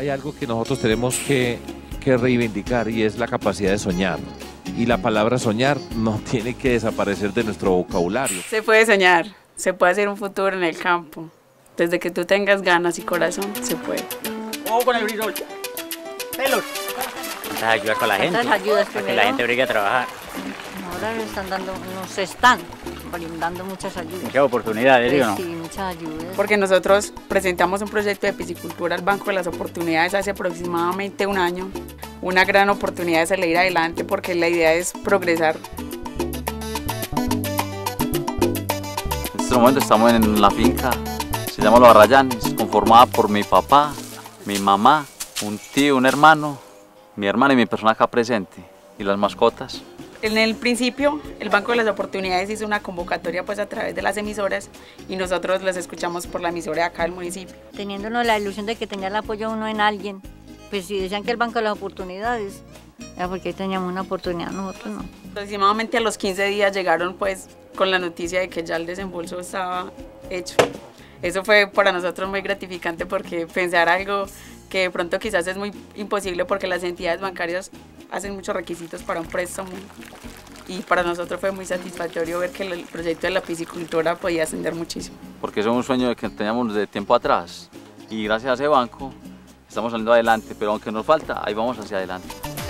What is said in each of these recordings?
hay algo que nosotros tenemos que reivindicar y es la capacidad de soñar. Y la palabra soñar no tiene que desaparecer de nuestro vocabulario. Se puede soñar, se puede hacer un futuro en el campo. Desde que tú tengas ganas y corazón, se puede. Ojo con el brisol. Pelos. ¿Cuántas ayudas con la gente? ¿Cuántas ayudas para que la gente brigue a trabajar? Ahora nos están brindando muchas ayudas. Muchas oportunidades, ¿sí o no? Sí, muchas ayudas. Porque nosotros presentamos un proyecto de piscicultura al Banco de las Oportunidades hace aproximadamente un año. Una gran oportunidad de salir adelante porque la idea es progresar. En este momento estamos en la finca, se llama Los Arrayanes, conformada por mi papá, mi mamá, un tío, un hermano, mi hermana y mi persona acá presente, y las mascotas. En el principio, el Banco de las Oportunidades hizo una convocatoria pues a través de las emisoras y nosotros las escuchamos por la emisora de acá del municipio. Teniéndonos la ilusión de que tenía el apoyo uno en alguien, pues si decían que el Banco de las Oportunidades, era porque teníamos una oportunidad, nosotros no. Aproximadamente a los 15 días llegaron pues con la noticia de que ya el desembolso estaba hecho. Eso fue para nosotros muy gratificante porque pensar algo que de pronto quizás es muy imposible porque las entidades bancarias hacen muchos requisitos para un préstamo y para nosotros fue muy satisfactorio ver que el proyecto de la piscicultura podía ascender muchísimo. Porque eso es un sueño que teníamos de tiempo atrás y gracias a ese banco estamos saliendo adelante, pero aunque nos falta, ahí vamos hacia adelante.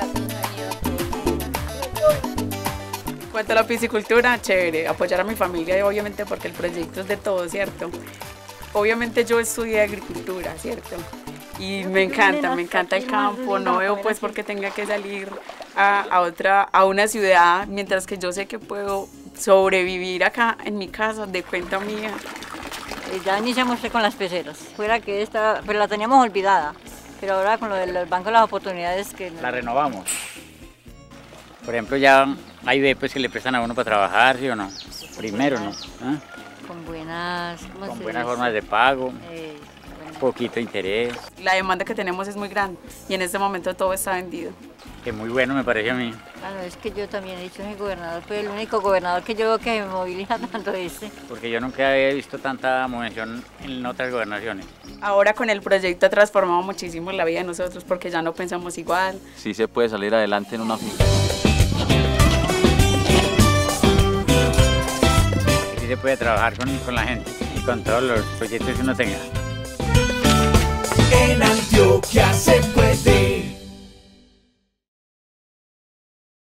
En cuanto a la piscicultura, chévere, apoyar a mi familia obviamente porque el proyecto es de todo, ¿cierto? Obviamente yo estudié agricultura, ¿cierto? Y me encanta el campo, no veo pues por qué tenga que salir a una ciudad, mientras que yo sé que puedo sobrevivir acá en mi casa de cuenta mía. Ya iniciamos con las peceras, fuera que esta, pero la teníamos olvidada, pero ahora con lo del Banco de las Oportunidades que... La renovamos. Por ejemplo, ya hay veces que le prestan a uno para trabajar, ¿sí o no? Primero, ¿no? ¿Ah? Con buenas... Con buenas formas de pago. Poquito interés. La demanda que tenemos es muy grande y en este momento todo está vendido. Que muy bueno me parece a mí. Claro, es que yo también he dicho que el gobernador fue el único gobernador que yo veo que me moviliza tanto este. Porque yo nunca había visto tanta movención en otras gobernaciones. Ahora con el proyecto ha transformado muchísimo la vida de nosotros porque ya no pensamos igual. Sí se puede salir adelante en una finca. Sí se puede trabajar con la gente y con todos los proyectos que uno tenga.